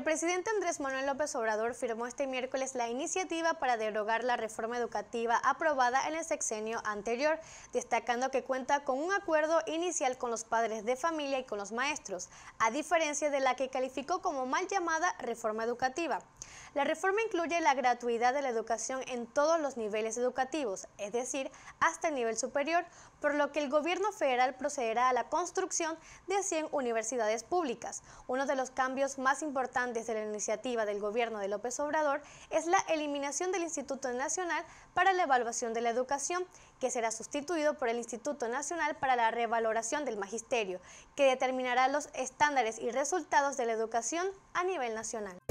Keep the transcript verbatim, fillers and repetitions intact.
presidente Andrés Manuel López Obrador firmó este miércoles la iniciativa para derogar la reforma educativa aprobada en el sexenio anterior, destacando que cuenta con un acuerdo inicial con los padres de familia y con los maestros, a diferencia de la que calificó como mal llamada reforma educativa. La reforma incluye la gratuidad de la educación en todos los niveles educativos, es decir, hasta el nivel superior, por lo que el gobierno federal procederá a la construcción de cien universidades públicas. Uno de los cambios más importantes de la iniciativa del gobierno de López Obrador es la eliminación del Instituto Nacional para la Evaluación de la Educación, que será sustituido por el Instituto Nacional para la Revaloración del Magisterio, que determinará los estándares y resultados de la educación a nivel nacional.